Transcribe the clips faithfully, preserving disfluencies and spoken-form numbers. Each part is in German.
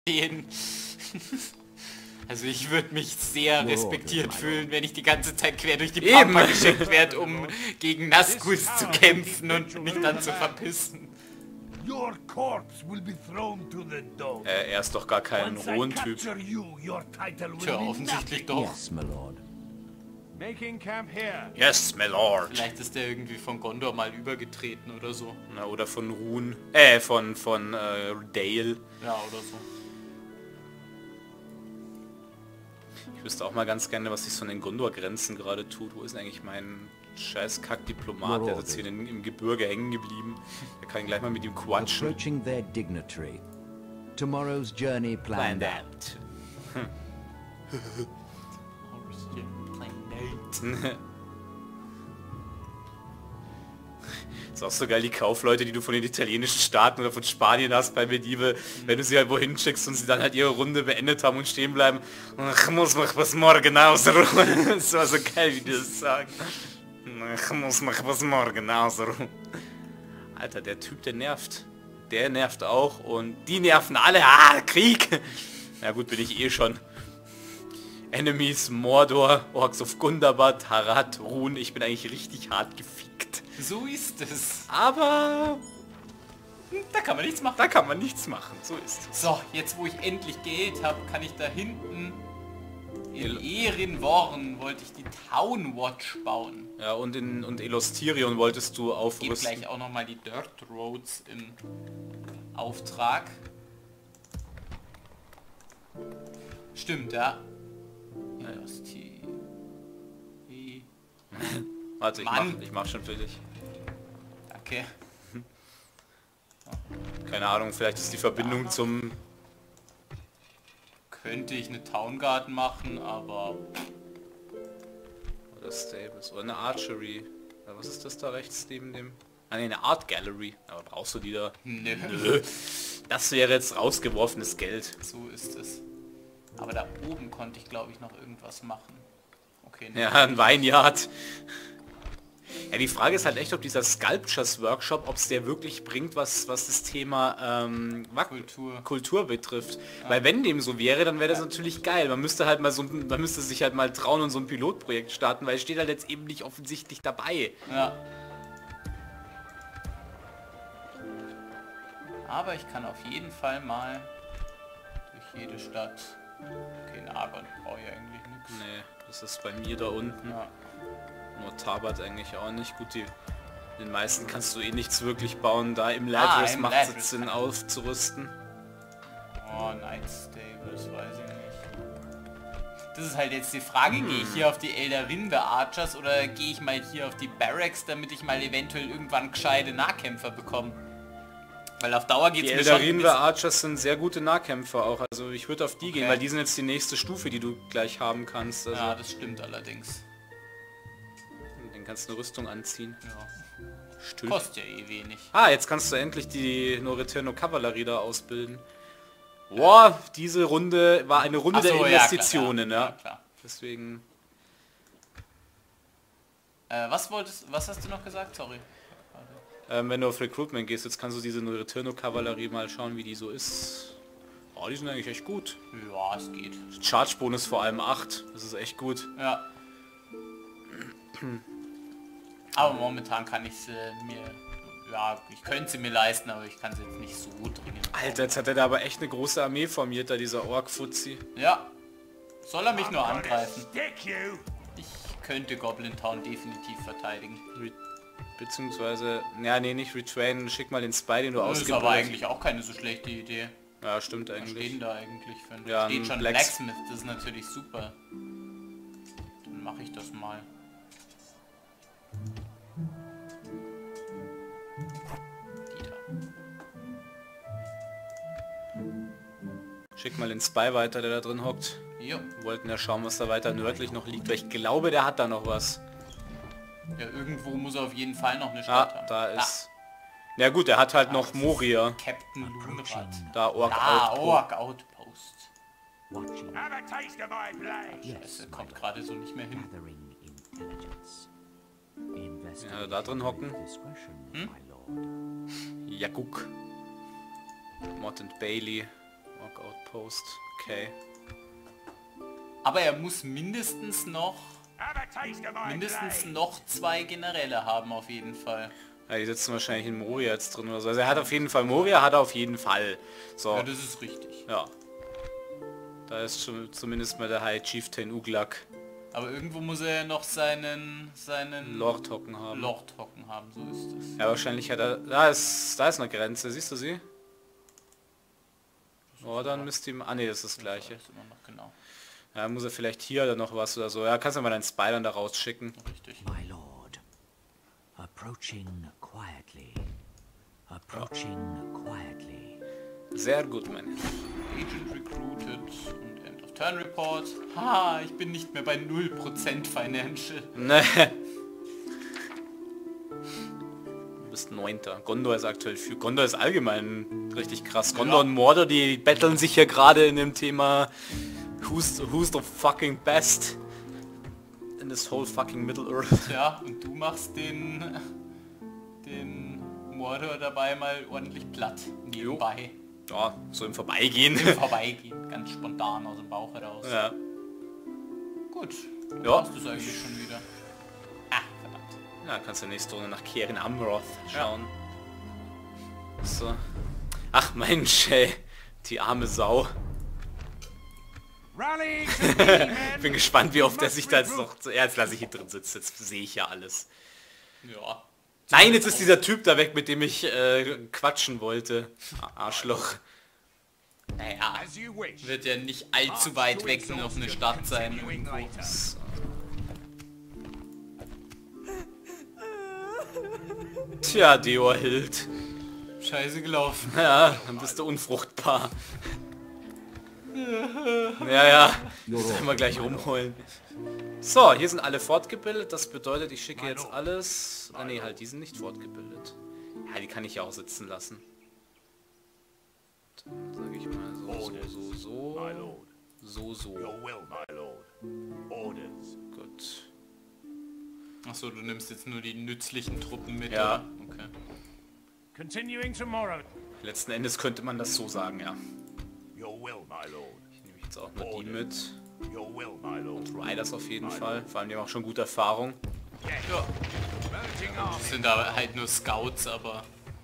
Den. Also ich würde mich sehr respektiert fühlen, wenn ich die ganze Zeit quer durch die Pampa geschickt werde, um gegen Nazgûs zu kämpfen und mich dann zu verpissen. Äh, er ist doch gar kein Rohn-Typ. Tja, offensichtlich doch. Yes, my lord. Vielleicht ist der irgendwie von Gondor mal übergetreten oder so. Na, oder von Rune. Äh, von, von äh, Dale. Ja, oder so. Ich wüsste auch mal ganz gerne, was sich so an den Gondor-Grenzen gerade tut. Wo ist denn eigentlich mein scheiß Kack-Diplomat? Der sitzt hier in, im Gebirge hängen geblieben. Der kann gleich mal mit ihm quatschen. Approaching their dignitary. Tomorrow's journey planned out. Ist auch so geil, die Kaufleute, die du von den italienischen Staaten oder von Spanien hast bei Medieval, mhm. wenn du sie halt wohin schickst und sie dann halt ihre Runde beendet haben und stehen bleiben. Ich muss mich was morgen ausruhen. Das war so geil, wie die das sagen. Ich muss mich was morgen ausruhen. Alter, der Typ, der nervt. Der nervt auch und die nerven alle. Ah, Krieg! Na gut, bin ich eh schon. Enemies, Mordor, Orks of Gundabad, Harad, Rune. Ich bin eigentlich richtig hart gefickt. So ist es. Aber da kann man nichts machen. Da kann man nichts machen. So ist es. So, jetzt wo ich endlich Geld habe, kann ich da hinten in Ehrenworn wollte ich die Town Watch bauen. Ja, und in und Elostirion wolltest du aufrüsten. Gib gleich auch nochmal die Dirt Roads in Auftrag. Stimmt, ja. Warte, ich mach, ich mach schon für dich. Okay. Keine Ahnung, vielleicht ist die Verbindung ja. zum... Könnte ich eine Town Garden machen, aber... Oder Stables, oder eine Archery. Was ist das da rechts neben dem... Ah ne, eine Art Gallery. Aber brauchst du die da? Nö. Nö. Das wäre jetzt rausgeworfenes Geld. So ist es. Aber da oben konnte ich, glaube ich, noch irgendwas machen. Okay. Ja, ein Weinjard. Ja, die Frage ist halt echt, ob dieser Sculptures Workshop, ob es der wirklich bringt, was, was das Thema ähm, Kultur. Kultur betrifft. Ja. Weil wenn dem so wäre, dann wäre das ja. natürlich geil. Man müsste halt mal so, man müsste sich halt mal trauen und so ein Pilotprojekt starten, weil es steht halt jetzt eben nicht offensichtlich dabei. Ja. Aber ich kann auf jeden Fall mal durch jede Stadt... Okay, in Argon brauche ich eigentlich nichts. Nee, das ist bei mir da unten. Ja. Nur Tabat eigentlich auch nicht. Gut, die, den meisten kannst du eh nichts wirklich bauen. Da im Ladris ah, macht es Sinn aufzurüsten. Oh, Night Stables, weiß ich nicht. Das ist halt jetzt die Frage, hm. gehe ich hier auf die Elderinde Archers oder gehe ich mal hier auf die Barracks, damit ich mal eventuell irgendwann gescheite Nahkämpfer bekomme? Weil auf Dauer geht es mir schon... Die Elderinde Archers sind sehr gute Nahkämpfer auch. Also ich würde auf die okay. gehen, weil die sind jetzt die nächste Stufe, die du gleich haben kannst. Also ja, das stimmt allerdings. Den kannst du eine Rüstung anziehen. Ja. Stimmt. Kostet ja eh wenig. Ah, jetzt kannst du endlich die Noreterno Kavallerie da ausbilden. Boah, ja. diese Runde war eine Runde so, der Investitionen, ja. Klar, ja. ja klar. Deswegen... Äh, was wolltest... Was hast du noch gesagt? Sorry. Ähm, wenn du auf Recruitment gehst, jetzt kannst du diese Returno-Kavallerie mal schauen, wie die so ist. Oh, die sind eigentlich echt gut. Ja, es geht. Charge-Bonus vor allem acht. Das ist echt gut. Ja. Aber momentan kann ich sie mir... Ja, ich könnte sie mir leisten, aber ich kann sie jetzt nicht so dringend. Alter, jetzt hat er da aber echt eine große Armee formiert, da dieser Ork-Fuzzi. Ja. Soll er mich nur angreifen? Ich könnte Goblin Town definitiv verteidigen. Beziehungsweise, ja nee, nicht retrainen, schick mal den Spy, den du ausgibst. Das ist aber eigentlich auch keine so schlechte Idee. Ja, stimmt eigentlich. Was steht da eigentlich für ein... Ja, steht ein schon Blacks Blacksmith, das ist natürlich super. Dann mache ich das mal. Die da. Schick mal den Spy weiter, der da drin hockt. Jo. Wir wollten ja schauen, was da weiter nördlich noch liegt, weil ich glaube, der hat da noch was. Ja, irgendwo muss er auf jeden Fall noch eine Stadt ah, haben. Da ist... Ja. ja gut, er hat halt ah, noch Moria. Captain Lunrad. Da Ork ah, Outpost. Ork Outpost. Scheiße, kommt gerade so nicht mehr hin. Ja, da drin hocken. Hm? Ja, guck. Mott und Bailey. Knockout-Post. Okay. Aber er muss mindestens noch mindestens noch zwei Generäle haben auf jeden Fall. Ja, die sitzen wahrscheinlich in Moria jetzt drin oder so. Also er hat auf jeden Fall, Moria hat er auf jeden Fall. So. Ja, das ist richtig. Ja. Da ist schon zumindest mal der High Chieftain Uglak. Aber irgendwo muss er ja noch seinen seinen Lord hocken haben. Lord hocken haben, so ist es. Ja, wahrscheinlich hat er... Da ist, da ist eine Grenze, siehst du sie? Oh, dann müsste ihm... Ah ne, das ist das gleiche. Das ist immer noch genau. Ja, muss er vielleicht hier oder noch was oder so. Ja, kannst du mal deinen Spidern da rausschicken. Richtig. My lord, approaching quietly. Approaching quietly. Sehr gut, mein Herr. Agent recruited und End of Turn Report. Ha, ich bin nicht mehr bei null Prozent Financial. Ne. Du bist Neunter. Gondor ist aktuell für... Gondor ist allgemein richtig krass. Gondor Ja. und Mordor, die betteln sich hier gerade in dem Thema Who's, who's the fucking best in this whole fucking Middle Earth. Ja, und du machst den den Mordor dabei mal ordentlich platt. Nebenbei. Ja, so im Vorbeigehen. Im Vorbeigehen. Ganz spontan aus dem Bauch heraus. Ja. Gut. Dann Ja. hast du es eigentlich schon wieder. Ah, verdammt. Ja, kannst du nächste Runde nach Kerin Amroth schauen. So. Ach Mensch, ey. Die arme Sau. Ich bin gespannt, wie oft er sich da jetzt noch... Ja, jetzt lasse ich hier drin sitzen. Jetzt sehe ich ja alles. Ja. Nein, jetzt ist dieser Typ da weg, mit dem ich äh, quatschen wollte. Arschloch. Naja, wird ja nicht allzu weit weg noch eine Stadt sein irgendwo. So. Tja, Deorhild. Scheiße gelaufen. Ja, dann bist du unfruchtbar. Ja, ja. Sollen wir gleich rumholen. So, hier sind alle fortgebildet. Das bedeutet, ich schicke jetzt alles... Ah, nee, halt, die sind nicht fortgebildet. Ja, die kann ich ja auch sitzen lassen. Dann sage ich mal so, so, so, so. So, so. Gut. Achso, du nimmst jetzt nur die nützlichen Truppen mit, Ja. oder? Okay. Continuing tomorrow. Letzten Endes könnte man das so sagen, ja. Your will, my lord. Ich nehme jetzt auch mal die mit. Your will, my lord. Riders auf jeden Fall. Vor allem, die haben auch schon gute Erfahrung. Ja. Merging army. Das sind aber halt nur Scouts, aber...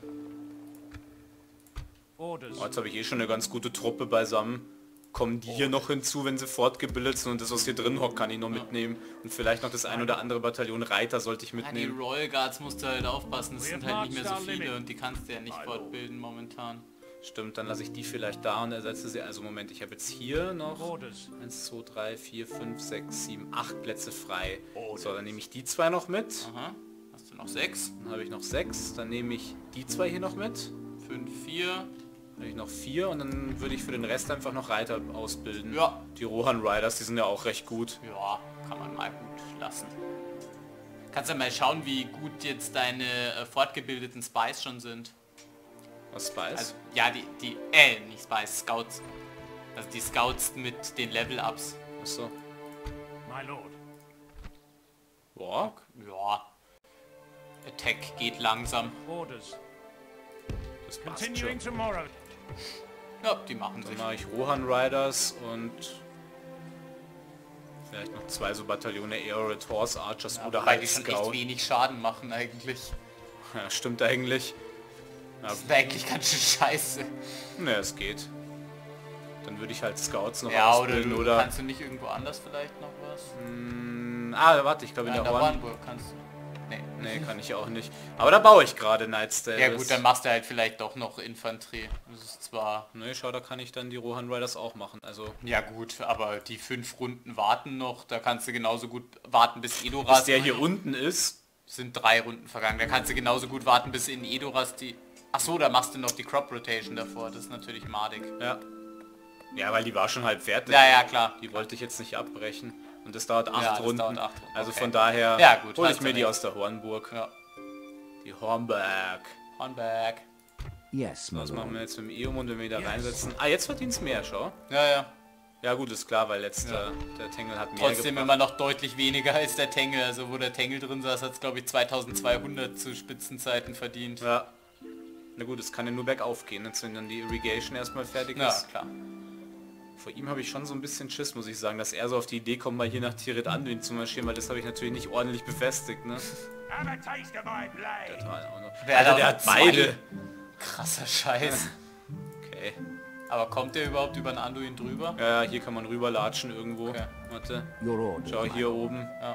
Orders. Oh, jetzt habe ich eh schon eine ganz gute Truppe beisammen. Kommen die hier noch hinzu, wenn sie fortgebildet sind, und das, was hier drin hockt, kann ich noch mitnehmen. Und vielleicht noch das ein oder andere Bataillon Reiter sollte ich Ja, die mitnehmen. Royal Guards musst du halt aufpassen, das sind halt nicht mehr so viele und die kannst du ja nicht fortbilden momentan. Stimmt, dann lasse ich die vielleicht da und ersetze sie. Also Moment, ich habe jetzt hier noch Orders. eins, zwei, drei, vier, fünf, sechs, sieben, acht Plätze frei. So, dann nehme ich die zwei noch mit. Aha. Hast du noch sechs? Dann habe ich noch sechs. Dann nehme ich die zwei hier noch mit. fünf, vier. Dann habe ich noch vier und dann würde ich für den Rest einfach noch Reiter ausbilden. Ja. Die Rohan Riders, die sind ja auch recht gut. Ja, kann man mal gut lassen. Kannst ja mal schauen, wie gut jetzt deine äh, fortgebildeten Spies schon sind. Was Spice? Also, ja, die, die, äh, nicht Spies, Scouts. Also die Scouts mit den Level-Ups. Achso. My lord. Boah. Ja. Attack geht langsam. Orders. Das passt Continuing schon. tomorrow. Ja, die machen Dann sich. mache ich Rohan Riders und vielleicht noch zwei so Bataillone Aeroid Horse Archers Ja, oder wobei halt die schon echt Scout. wenig Schaden machen eigentlich. Ja, stimmt eigentlich. Ja, Das ist eigentlich ganz schön scheiße. ne, es geht. Dann würde ich halt Scouts noch Ja, oder ausbilden du oder... kannst du nicht irgendwo anders vielleicht noch was? Mm, ah, warte, ich glaube in Ja, der in der Horn... Hornburg kannst du. Nee. Ne, kann ich auch nicht. Aber da baue ich gerade Night Stables. Ja gut, dann machst du halt vielleicht doch noch Infanterie. Das ist zwar... Ne, schau, da kann ich dann die Rohan Riders auch machen. Also, Ja gut, aber die fünf Runden warten noch. Da kannst du genauso gut warten, bis Edoras... bis der hier unten ist... sind drei Runden vergangen. Da kannst du genauso gut warten, bis in Edoras die... Ach so, da machst du noch die Crop Rotation davor. Das ist natürlich madig. Ja. Ja, weil die war schon halb fertig. Ja, ja, klar. Die wollte ich jetzt nicht abbrechen. Und das dauert acht Ja, das Runden. dauert acht Runden. Also Okay. von daher Ja, gut, hole hast ich mir du die recht. aus der Hornburg. Ja. Die Hornberg. Hornberg. Yes, my Was machen wir lord. jetzt mit dem Eum und wenn wir wieder reinsetzen? Ah, jetzt verdient es mehr, schau. Ja, ja. Ja gut, ist klar, weil jetzt Ja. äh, der Tengel hat mehr Trotzdem gebracht. immer noch deutlich weniger als der Tengel. Also wo der Tengel drin saß, hat es glaube ich zweitausendzweihundert zu Spitzenzeiten verdient. Ja. Na gut, es kann ja nur bergauf gehen, ne? Wenn dann die Irrigation erstmal fertig Ja, ist. klar. Vor ihm habe ich schon so ein bisschen Schiss, muss ich sagen, dass er so auf die Idee kommt, mal hier nach Tirith Anduin zu marschieren, weil das habe ich natürlich nicht ordentlich befestigt, ne? Have a taste of my blade. Total auch noch. Wer Alter, hat der auch hat zwei? beide. Krasser Scheiß. Okay. Aber kommt der überhaupt über den Anduin drüber? Ja, hier kann man rüberlatschen irgendwo. Okay. Warte. Your orders, Schau my hier lord. oben. Ja.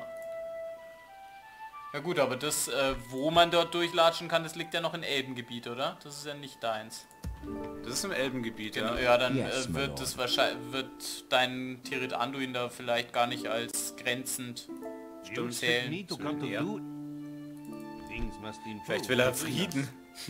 Ja gut, aber das, äh, wo man dort durchlatschen kann, das liegt ja noch in Elbengebiet, oder? Das ist ja nicht deins. Das ist im Elbengebiet, Genau, ja. ja, dann Yes, äh, my wird lord. das wahrscheinlich wird dein Tirith Anduin da vielleicht gar nicht als grenzend You expect zählen. me to come to Ja. do it? Things must improve. Vielleicht will er Frieden.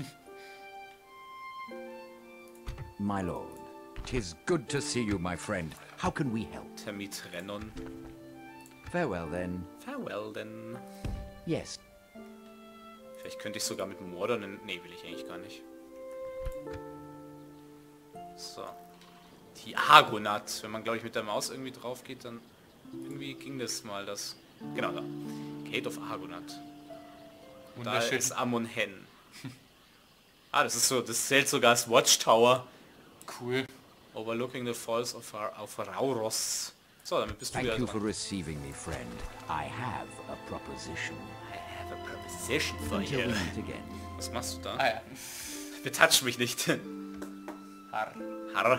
My lord, 'tis good to see you, my friend. How can we help? Termit Renon. Farewell then. Farewell, denn... Yes, Vielleicht könnte ich sogar mit Mordor... Nee, will ich eigentlich gar nicht. So. Die Argonath. Wenn man, glaube ich, mit der Maus irgendwie drauf geht, dann... Irgendwie ging das mal, das... Genau, da. Gate of Argonath. Da Wunderschön. ist Amon Hen. Ah, das ist so... Das zählt sogar als Watchtower. Cool. Overlooking the Falls of, Ra of Rauros. So, damit bist du thank wieder you dran. for receiving me, friend. I have a proposition. I have a proposition for Until we you. meet again. Was machst du da? Ah ja. Betouch mich nicht. Harr. Harr.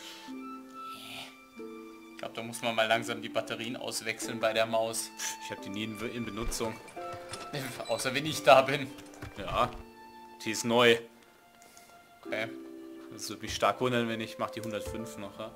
Ich glaube, da muss man mal langsam die Batterien auswechseln bei der Maus. Ich habe die nie in, in Benutzung. Außer wenn ich da bin. Ja, die ist neu. Okay. Das würde mich stark wundern, wenn ich mache die hundertfünf noch. Ja?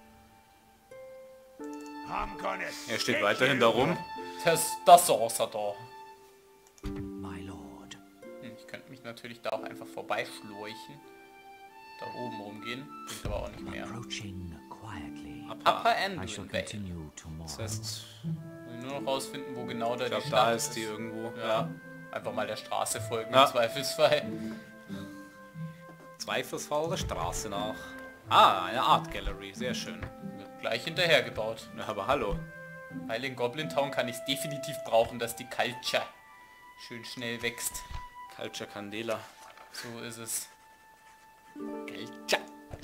I'm gonna Er steht stick weiterhin you. da rum. Das, das ist er da. My lord. Hm, Ich könnte mich natürlich da auch einfach vorbeischleuchen. Da oben rumgehen. Bringt aber auch nicht mehr. Approaching quietly. Upper I shall Anduin Vale. continue tomorrow. Das heißt, Muss nur noch rausfinden, wo genau da ich die glaube, Stadt da ist die irgendwo. Ja. Einfach mal der Straße folgen Ja. im Zweifelsfall. Zweifelsfall der Straße nach. Ah, eine Art Gallery. Sehr schön. Wird gleich hinterher gebaut. Ja, aber hallo. Weil in Goblin Town kann ich es definitiv brauchen, dass die Culture schön schnell wächst. Culture Candela. So ist es. Culture.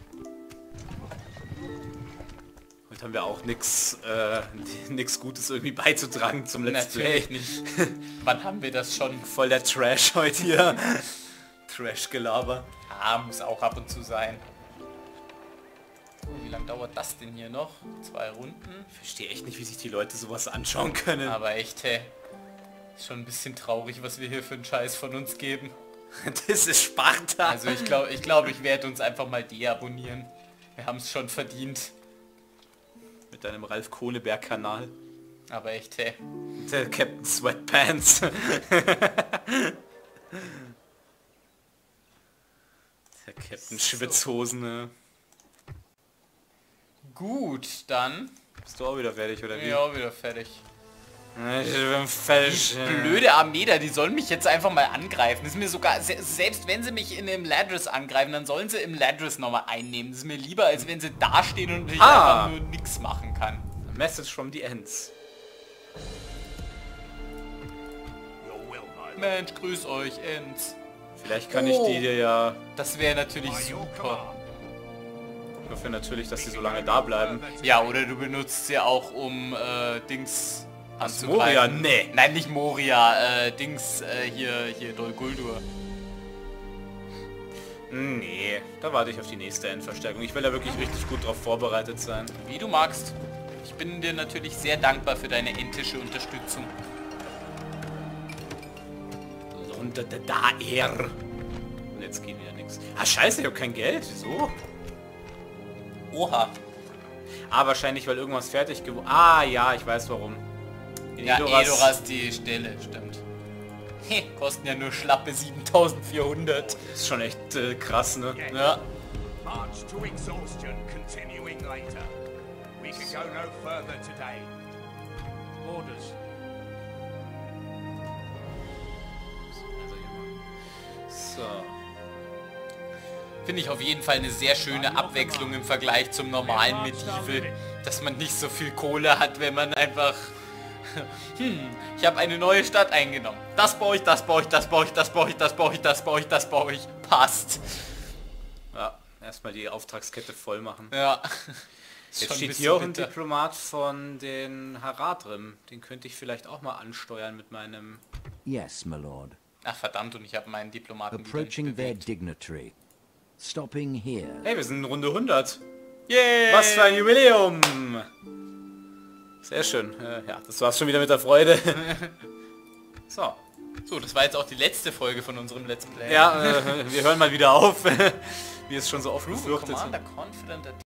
Heute haben wir auch nix, äh, nix Gutes irgendwie beizutragen zum Let's Natürlich Play. nicht. Wann haben wir das schon? Voll der Trash heute hier. Trash-Gelaber. Ah, muss auch ab und zu sein. So, wie lange dauert das denn hier noch? Zwei Runden? Ich verstehe echt nicht, wie sich die Leute sowas anschauen können. Aber echt, hey. Ist schon ein bisschen traurig, was wir hier für einen Scheiß von uns geben. Das ist Sparta. Also ich glaube, ich, glaub, ich werde uns einfach mal deabonnieren. Wir haben es schon verdient. Mit deinem Ralf Kohleberg-Kanal. Aber echt, hey. Der Captain Sweatpants. Der Captain Schwitzhosen. Ne? Gut, dann. Bist du auch wieder fertig, oder wie? Ja, wieder fertig. Ich bin fertig. Blöde Armee, die sollen mich jetzt einfach mal angreifen. Das ist mir sogar, se selbst wenn sie mich in dem Ladris angreifen, dann sollen sie im Ladris nochmal einnehmen. Das ist mir lieber, als wenn sie da stehen und ich Ah. einfach nur nichts machen kann. Message from the Ends. Your will, my lord. Mensch, grüß euch, Ents. Vielleicht kann ich Oh. die dir ja... Das wäre natürlich By your super. command. Ich hoffe natürlich, dass die so lange da bleiben. Ja, oder du benutzt sie auch, um äh, Dings anzugreifen. Moria? Nee. Nein, nicht Moria, äh, Dings, äh, hier, hier, Dol Guldur. Nee, da warte ich auf die nächste Endverstärkung. Ich will da wirklich richtig gut drauf vorbereitet sein. Wie du magst. Ich bin dir natürlich sehr dankbar für deine entische Unterstützung. Und da, da, da er. Und jetzt geht wieder nichts. Ah, scheiße, ich habe kein Geld. Wieso? Oha. Ah, wahrscheinlich, weil irgendwas fertig geworden... Ah, ja, ich weiß warum. In Ja, Edoras- Edoras die Stelle, stimmt. He, kosten ja nur schlappe siebentausendvierhundert. ist schon echt äh, krass, ne? Ja. March to exhaustion, continuing later. We can go no further today. Orders. So. Finde ich auf jeden Fall eine sehr schöne Abwechslung im Vergleich zum normalen Medieval. Dass man nicht so viel Kohle hat, wenn man einfach... Hm, ich habe eine neue Stadt eingenommen. Das baue ich, das baue ich, das baue ich, das baue ich, das baue ich, das baue ich, das baue ich. Passt. Ja, erstmal die Auftragskette voll machen. Ja. Jetzt Schon steht bisschen hier auch ein bitter. Diplomat von den Haradrim. Den könnte ich vielleicht auch mal ansteuern mit meinem... Yes, my lord. Ach verdammt, und ich habe meinen Diplomaten wieder nicht Approaching their bewegt. dignitary. Stopping here. Hey, wir sind in Runde hundert. Yay! Was für ein Jubiläum! Sehr schön. Äh, ja, das war's schon wieder mit der Freude. So. So, das war jetzt auch die letzte Folge von unserem Let's Play. Ja, äh, wir hören mal wieder auf. Wie es schon so oft Prove befürchtet. Commander confident that